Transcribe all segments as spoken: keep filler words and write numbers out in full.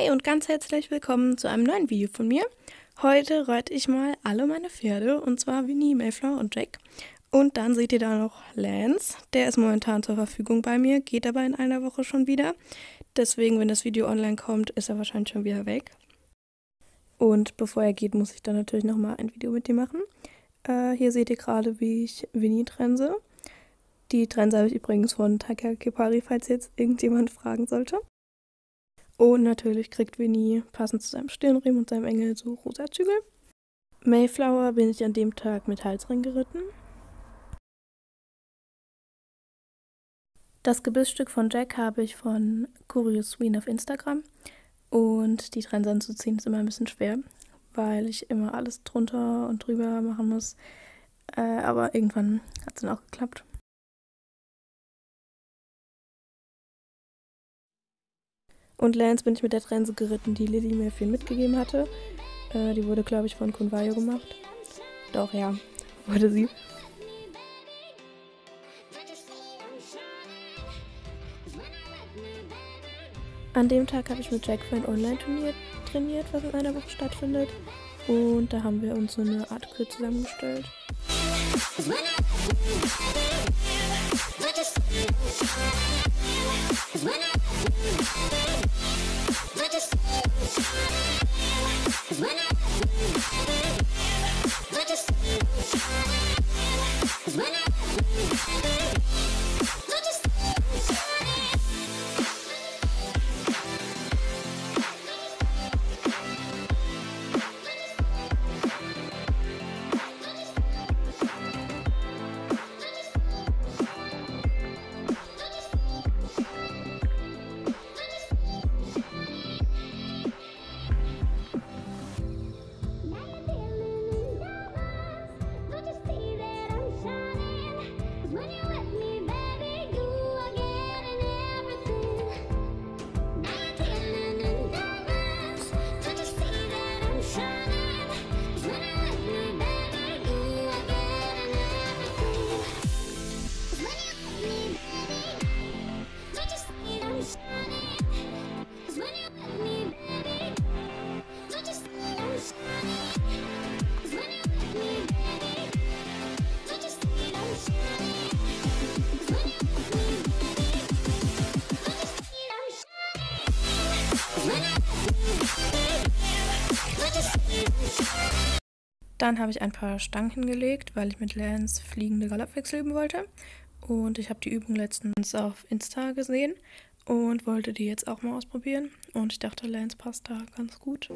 Hi und ganz herzlich willkommen zu einem neuen Video von mir. Heute reite ich mal alle meine Pferde, und zwar Winnie, Mayflower und Jack. Und dann seht ihr da noch Lance, der ist momentan zur Verfügung bei mir, geht aber in einer Woche schon wieder. Deswegen, wenn das Video online kommt, ist er wahrscheinlich schon wieder weg. Und bevor er geht, muss ich dann natürlich nochmal ein Video mit ihm machen. Äh, hier seht ihr gerade, wie ich Winnie trense. Die Trense habe ich übrigens von Taka Kipari, falls jetzt irgendjemand fragen sollte. Und natürlich kriegt Winnie passend zu seinem Stirnriemen und seinem Engel so rosa Zügel. Mayflower bin ich an dem Tag mit Halsring geritten. Das Gebissstück von Jack habe ich von Curious Sween auf Instagram. Und die Trense anzuziehen ist immer ein bisschen schwer, weil ich immer alles drunter und drüber machen muss. Äh, aber irgendwann hat es dann auch geklappt. Und Lance bin ich mit der Trense geritten, die Lilly mir viel mitgegeben hatte. Äh, die wurde, glaube ich, von Convayo gemacht. Doch, ja, wurde sie. An dem Tag habe ich mit Jack für ein Online-Turnier trainiert, was in einer Woche stattfindet. Und da haben wir uns so eine Art Kür zusammengestellt. Dann habe ich ein paar Stangen hingelegt, weil ich mit Lance fliegende Galoppwechsel üben wollte. Und ich habe die Übung letztens auf Insta gesehen und wollte die jetzt auch mal ausprobieren. Und ich dachte, Lance passt da ganz gut.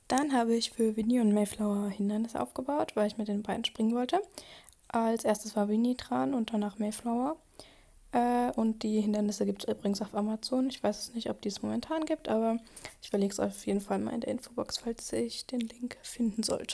Dann habe ich für Winnie und Mayflower Hindernisse aufgebaut, weil ich mit den beiden springen wollte. Als erstes war Winnie dran und danach Mayflower. Äh, und die Hindernisse gibt es übrigens auf Amazon. Ich weiß es nicht, ob die es momentan gibt, aber ich verlinke es auf jeden Fall mal in der Infobox, falls ich den Link finden sollte.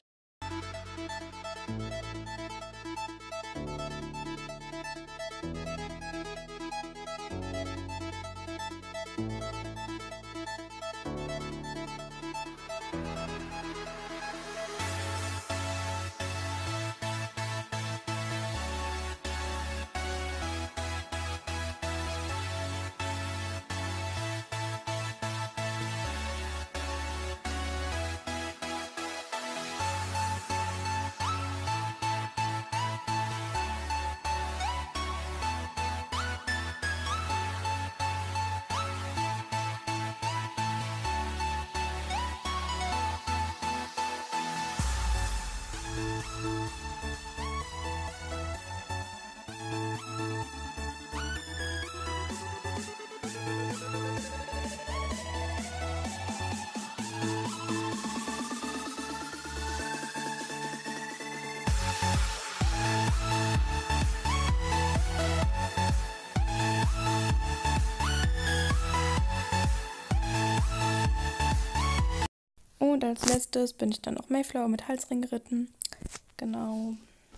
Und als letztes bin ich dann noch Mayflower mit Halsring geritten. Genau.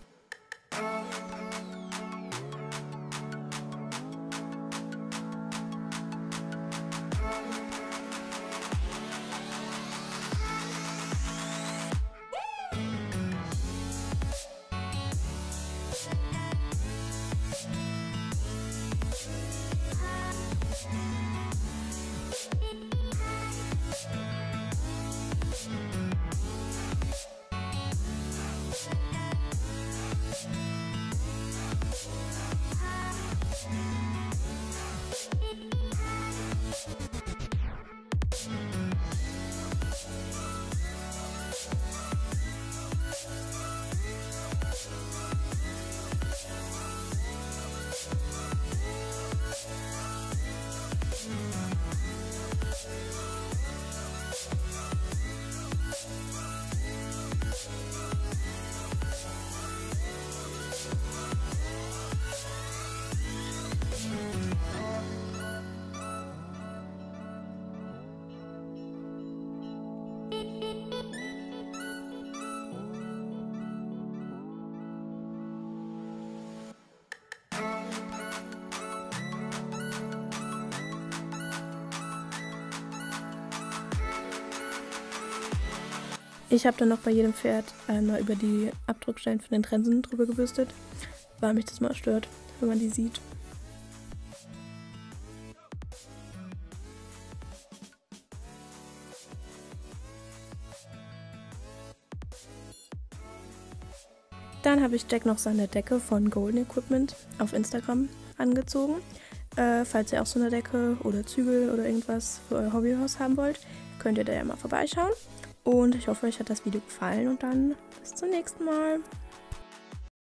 Ich habe dann noch bei jedem Pferd einmal über die Abdruckstellen von den Trensen drüber gebürstet, weil mich das mal stört, wenn man die sieht. Dann habe ich Jack noch seine Decke von Golden Equipment auf Instagram angezogen. Äh, falls ihr auch so eine Decke oder Zügel oder irgendwas für euer Hobbyhaus haben wollt, könnt ihr da ja mal vorbeischauen. Und ich hoffe, euch hat das Video gefallen und dann bis zum nächsten Mal.